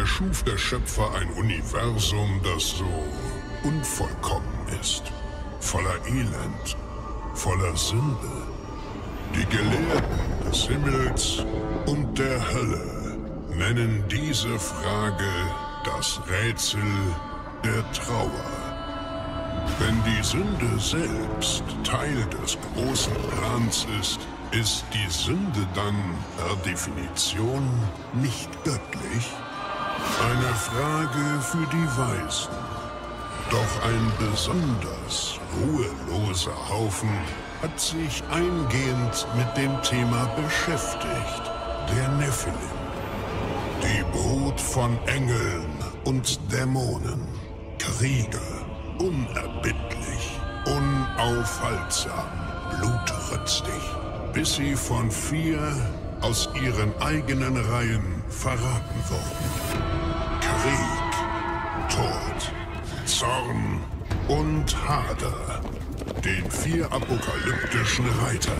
erschuf der Schöpfer ein Universum, das so unvollkommen ist, voller Elend, voller Sünde. Die Gelehrten des Himmels und der Hölle nennen diese Frage das Rätsel der Trauer. Wenn die Sünde selbst Teil des großen Plans ist, ist die Sünde dann per Definition nicht göttlich? Eine Frage für die Weisen. Doch ein besonders ruheloser Haufen hat sich eingehend mit dem Thema beschäftigt. Der Nephilim. Die Brut von Engeln und Dämonen. Krieger. Unerbittlich. Unaufhaltsam. Blutrünstig. Bis sie von 4 aus ihren eigenen Reihen verraten wurden. Krieg, Tod, Zorn und Hader. Den 4 apokalyptischen Reitern.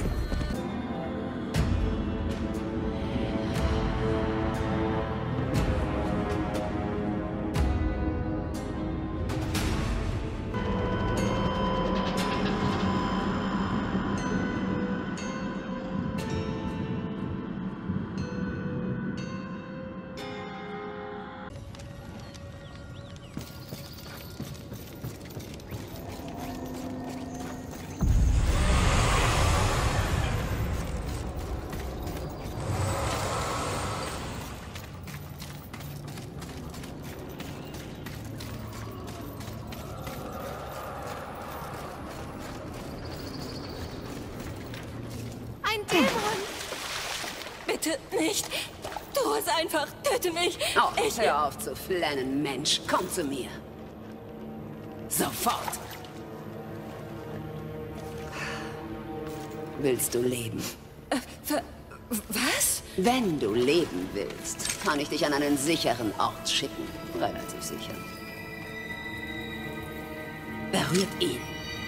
Bitte nicht. Tu es einfach. Töte mich. Oh, hör auf zu flennen, Mensch. Komm zu mir. Sofort. Willst du leben? Was? Wenn du leben willst, kann ich dich an einen sicheren Ort schicken. Relativ sicher. Berührt ihn.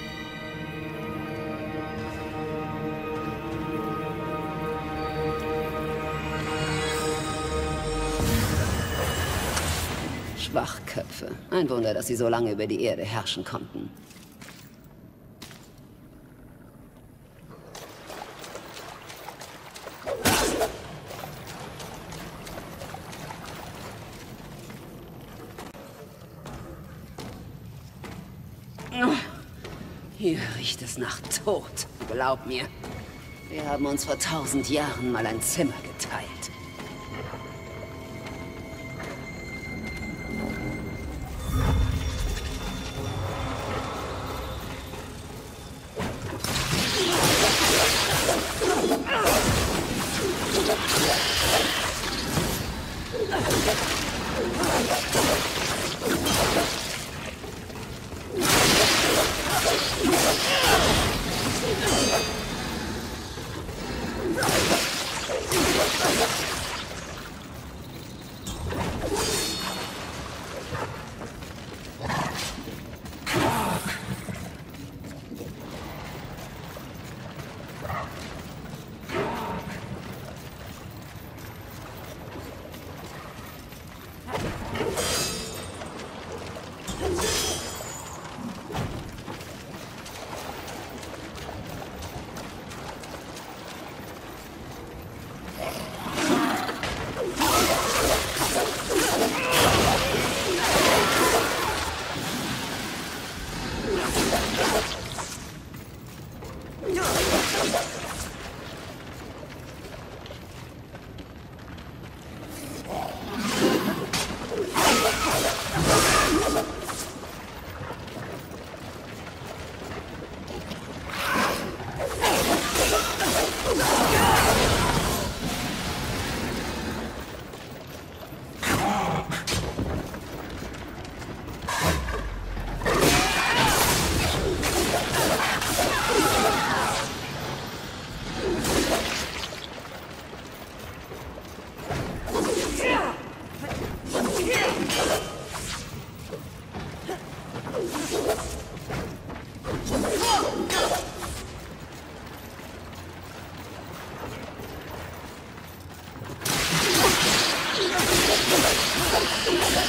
Schwachköpfe. Ein Wunder, dass sie so lange über die Erde herrschen konnten. Hier riecht es nach Tod. Glaub mir. Wir haben uns vor 1000 Jahren mal ein Zimmer geteilt.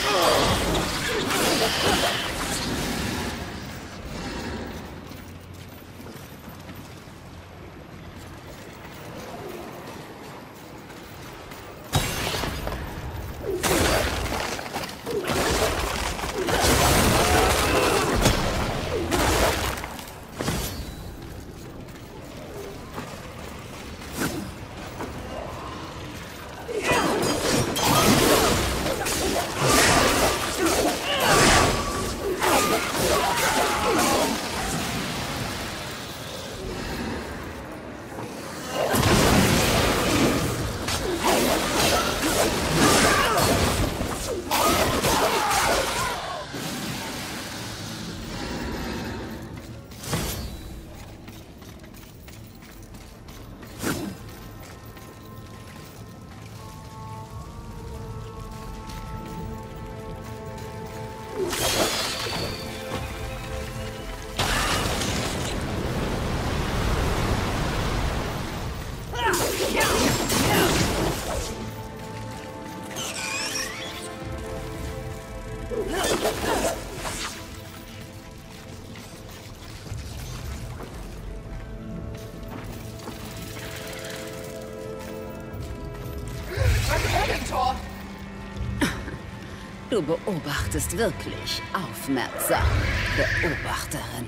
Du beobachtest wirklich aufmerksam, Beobachterin.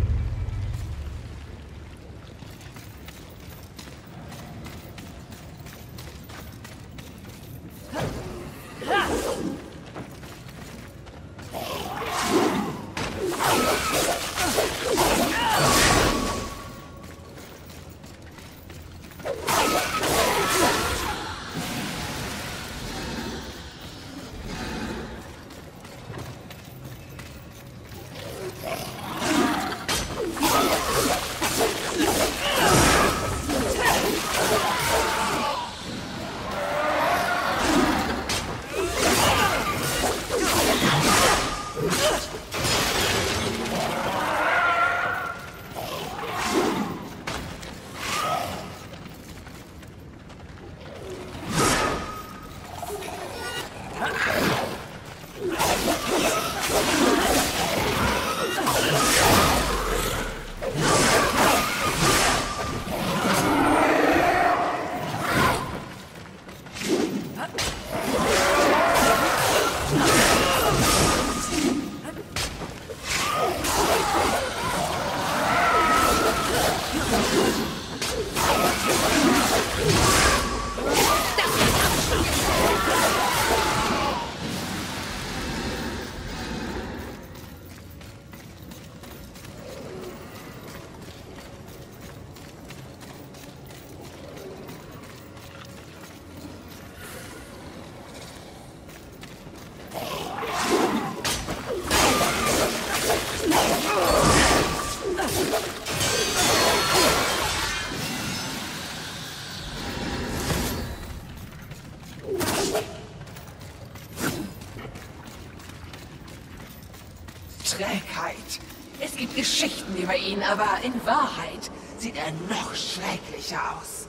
Trägheit. Es gibt Geschichten über ihn, aber in Wahrheit sieht er noch schrecklicher aus.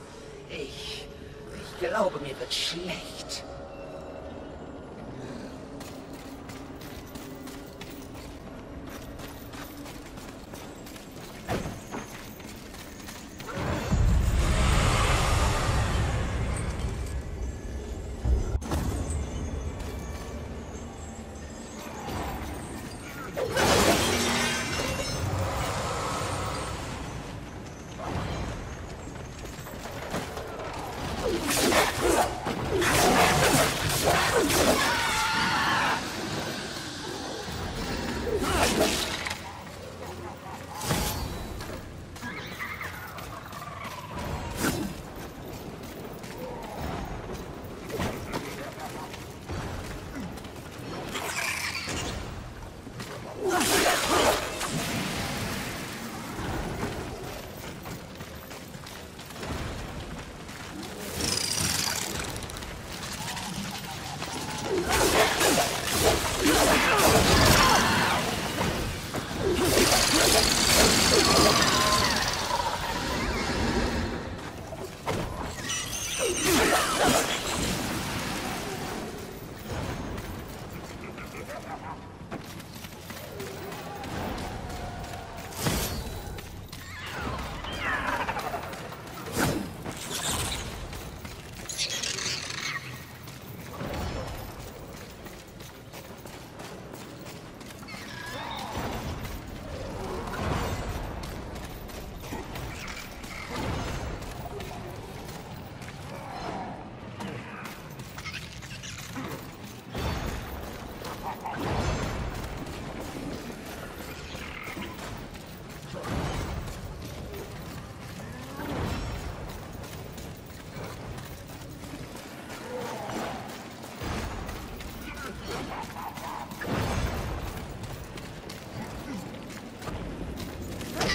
Ich glaube, mir wird schlecht.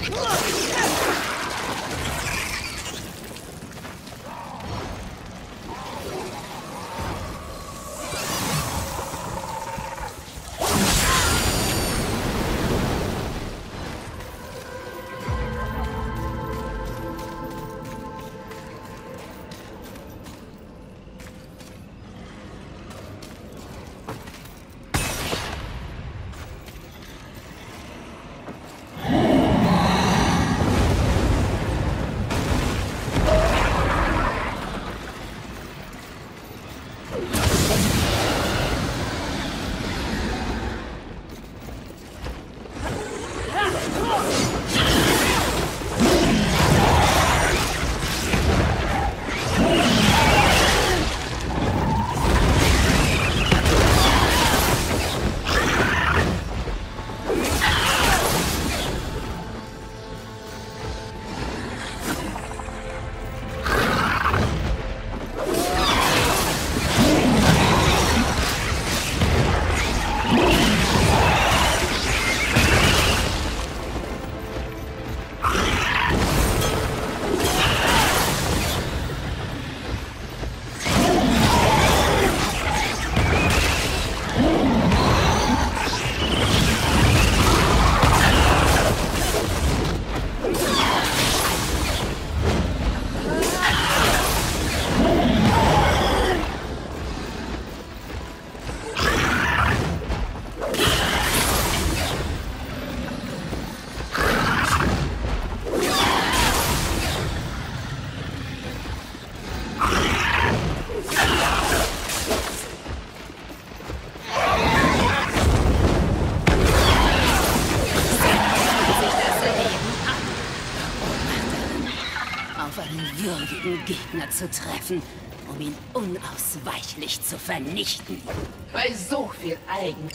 würdigen Gegner zu treffen, um ihn unausweichlich zu vernichten. Bei so viel Eigen...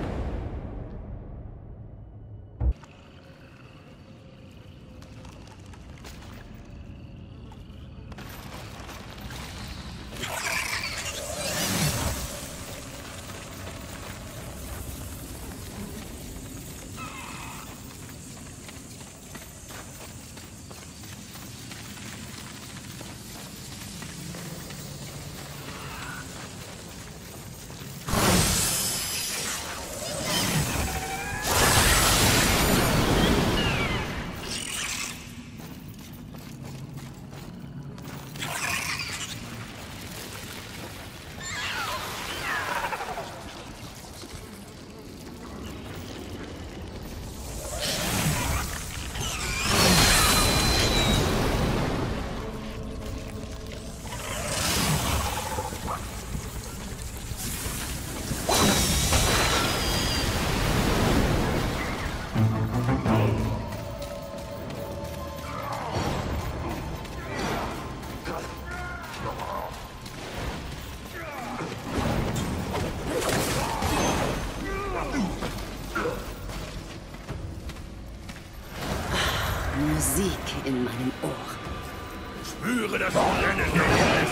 Musik in meinem Ohr. Spüre das Brennen der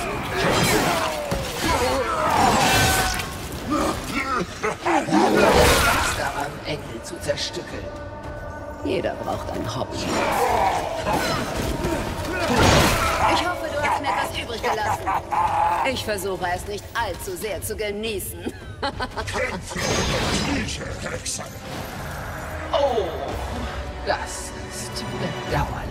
ist daran, Engel zu zerstückeln. Jeder braucht ein Hobby. Ich hoffe, du hast mir etwas übrig gelassen. Ich versuche es nicht allzu sehr zu genießen. Oh, das ist bedauerlich.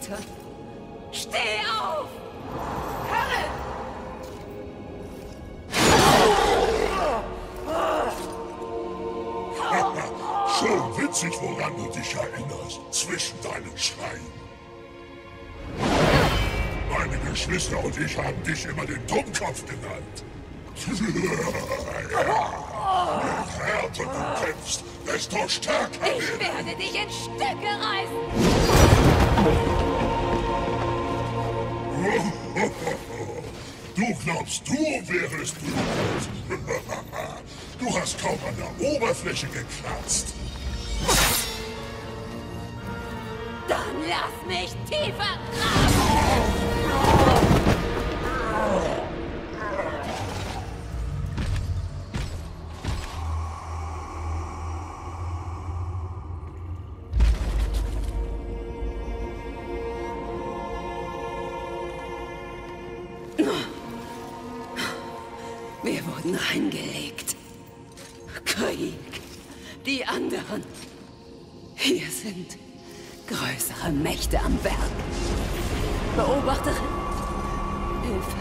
Peter. Steh auf! Herrin! Schon witzig, woran du dich erinnerst, zwischen deinen Schreien. Meine Geschwister und ich haben dich immer den Dummkopf genannt. Je härter du kämpfst, desto stärker Ich werde dich in Stücke reißen! Du glaubst, du wärst berühmt. Du hast kaum an der Oberfläche gekratzt. Dann lass mich tiefer graben! Wir wurden reingelegt. Krieg. Die anderen. Hier sind größere Mächte am Werk. Beobachterin. Hilfe.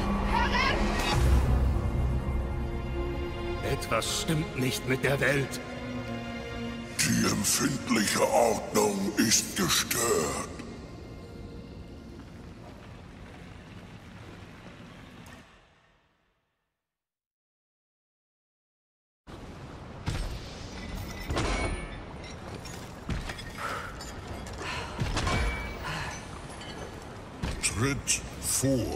Etwas stimmt nicht mit der Welt. Die empfindliche Ordnung ist gestört. Tritt vor.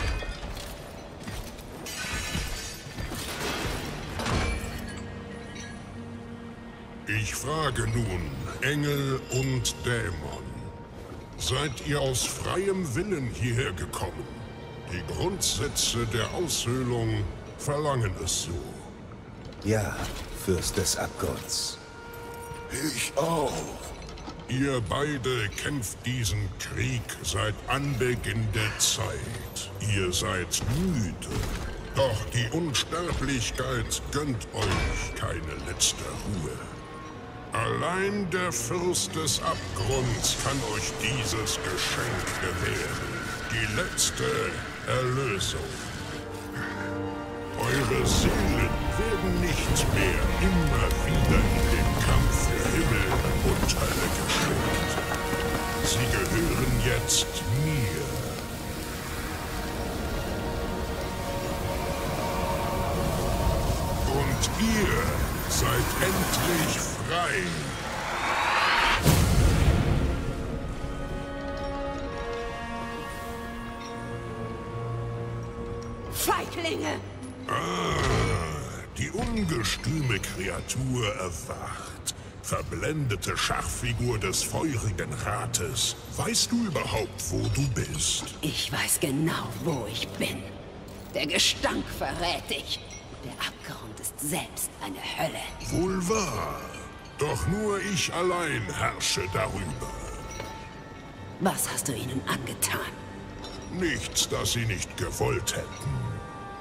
Ich frage nun, Engel und Dämon, seid ihr aus freiem Willen hierher gekommen? Die Grundsätze der Aushöhlung verlangen es so. Ja, Fürst des Abgrunds. Ich auch. Ihr beide kämpft diesen Krieg seit Anbeginn der Zeit. Ihr seid müde. Doch die Unsterblichkeit gönnt euch keine letzte Ruhe. Allein der Fürst des Abgrunds kann euch dieses Geschenk gewähren. Die letzte Erlösung. Eure Seelen werden nicht mehr immer wieder in den Kampf für Himmel und Hölle geschickt. Sie gehören jetzt mir. Und ihr seid endlich frei. Feiglinge! Die ungestüme Kreatur erwacht. Verblendete Schachfigur des feurigen Rates. Weißt du überhaupt, wo du bist? Ich weiß genau, wo ich bin. Der Gestank verrät dich. Der Abgrund ist selbst eine Hölle. Wohl wahr. Doch nur ich allein herrsche darüber. Was hast du ihnen angetan? Nichts, das sie nicht gewollt hätten.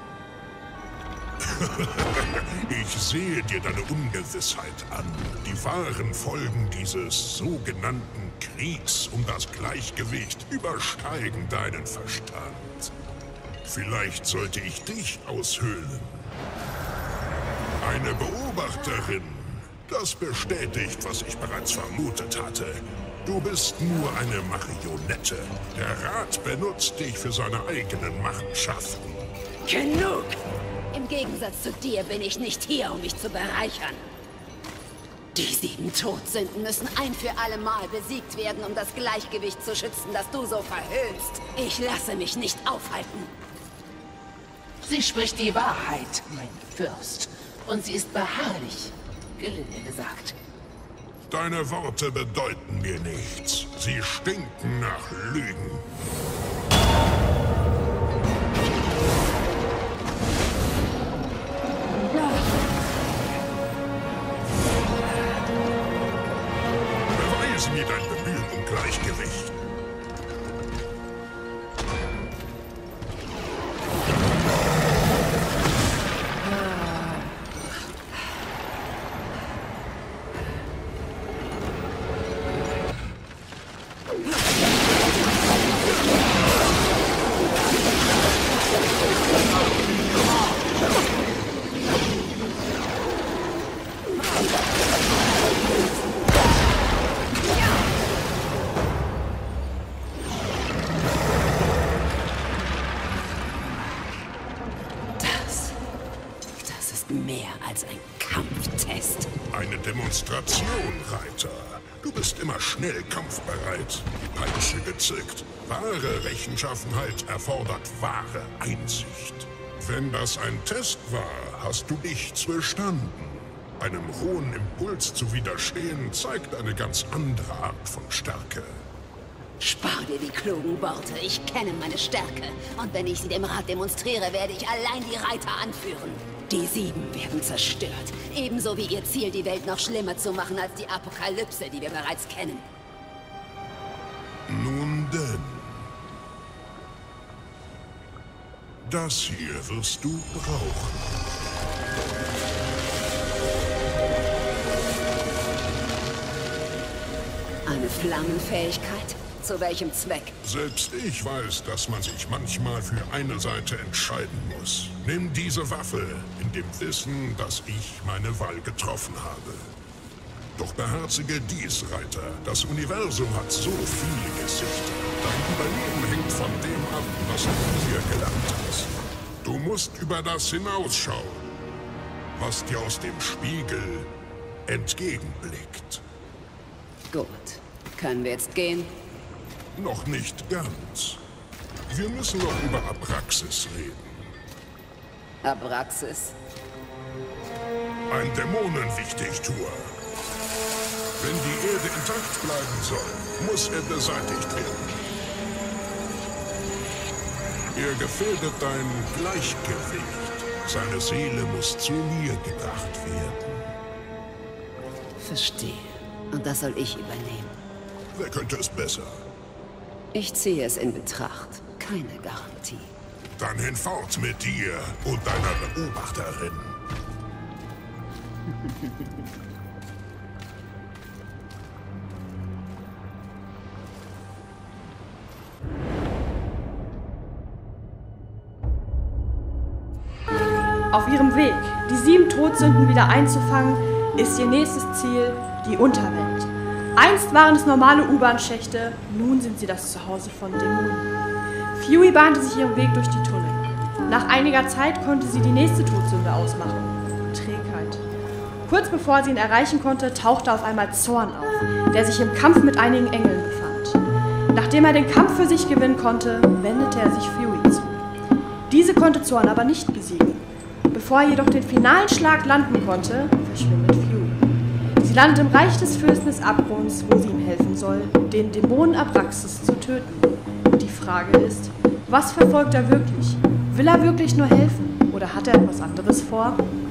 Ich sehe dir deine Ungewissheit an. Die wahren Folgen dieses sogenannten Kriegs um das Gleichgewicht übersteigen deinen Verstand. Vielleicht sollte ich dich aushöhlen. Eine Beobachterin. Das bestätigt, was ich bereits vermutet hatte. Du bist nur eine Marionette. Der Rat benutzt dich für seine eigenen Machenschaften. Genug! Im Gegensatz zu dir bin ich nicht hier, um mich zu bereichern. Die 7 Todsünden müssen ein für alle Mal besiegt werden, um das Gleichgewicht zu schützen, das du so verhöhnst. Ich lasse mich nicht aufhalten. Sie spricht die Wahrheit, mein Fürst. Und sie ist beharrlich, gelinde gesagt. Deine Worte bedeuten mir nichts. Sie stinken nach Lügen. Beweise mir dein Bemühen um Gleichgewicht. als ein Kampftest. Eine Demonstration, Reiter. Du bist immer schnell kampfbereit, die Peitsche gezückt. Wahre Rechtschaffenheit erfordert wahre Einsicht. Wenn das ein Test war, hast du nichts bestanden. Einem hohen Impuls zu widerstehen, zeigt eine ganz andere Art von Stärke. Spar dir die klugen Worte. Ich kenne meine Stärke. Und wenn ich sie dem Rat demonstriere, werde ich allein die Reiter anführen. Die 7 werden zerstört. Ebenso wie ihr Ziel, die Welt noch schlimmer zu machen als die Apokalypse, die wir bereits kennen. Nun denn. Das hier wirst du brauchen. Eine Flammenfähigkeit? Zu welchem Zweck? Selbst ich weiß, dass man sich manchmal für eine Seite entscheiden muss. Nimm diese Waffe, in dem Wissen, dass ich meine Wahl getroffen habe. Doch beherzige dies, Reiter. Das Universum hat so viele Gesichter. Dein Überleben hängt von dem ab, was du hier gelernt hast. Du musst über das hinausschauen, was dir aus dem Spiegel entgegenblickt. Gut. Können wir jetzt gehen? Noch nicht ganz. Wir müssen noch über Abraxas reden. Abraxas? Ein Dämonenwichtigtuer. Wenn die Erde intakt bleiben soll, muss er beseitigt werden. Er gefährdet dein Gleichgewicht. Seine Seele muss zu mir gebracht werden. Verstehe. Und das soll ich übernehmen. Wer könnte es besser? Ich ziehe es in Betracht. Keine Garantie. Dann hinfort mit dir und deiner Beobachterin. Auf ihrem Weg, die 7 Todsünden wieder einzufangen, ist ihr nächstes Ziel die Unterwelt. Einst waren es normale U-Bahn-Schächte, nun sind sie das Zuhause von Dämonen. Fury bahnte sich ihren Weg durch die Tunnel. Nach einiger Zeit konnte sie die nächste Todsünde ausmachen: Trägheit. Kurz bevor sie ihn erreichen konnte, tauchte auf einmal Zorn auf, der sich im Kampf mit einigen Engeln befand. Nachdem er den Kampf für sich gewinnen konnte, wendete er sich Fury zu. Diese konnte Zorn aber nicht besiegen. Bevor er jedoch den finalen Schlag landen konnte, verschwindet Fury. Sie landet im Reich des Fürsten des Abgrunds, wo sie ihm helfen soll, den Dämonen Abraxas zu töten. Die Frage ist, was verfolgt er wirklich? Will er wirklich nur helfen oder hat er etwas anderes vor?